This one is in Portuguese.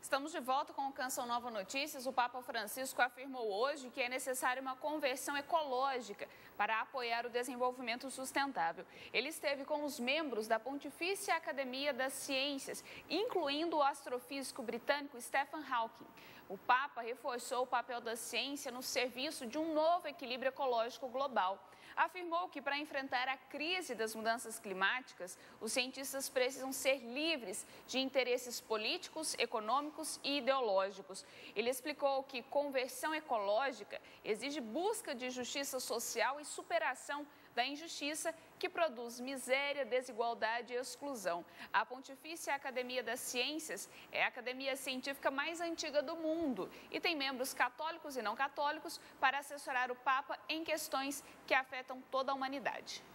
Estamos de volta com o Canção Nova Notícias. O Papa Francisco afirmou hoje que é necessária uma conversão ecológica para apoiar o desenvolvimento sustentável. Ele esteve com os membros da Pontifícia Academia das Ciências, incluindo o astrofísico britânico Stephen Hawking. O Papa reforçou o papel da ciência no serviço de um novo equilíbrio ecológico global. Afirmou que para enfrentar a crise das mudanças climáticas, os cientistas precisam ser livres de interesses políticos, econômicos e ideológicos. Ele explicou que conversão ecológica exige busca de justiça social e superação da injustiça que produz miséria, desigualdade e exclusão. A Pontifícia Academia das Ciências é a academia científica mais antiga do mundo e tem membros católicos e não católicos para assessorar o Papa em questões que afetam toda a humanidade.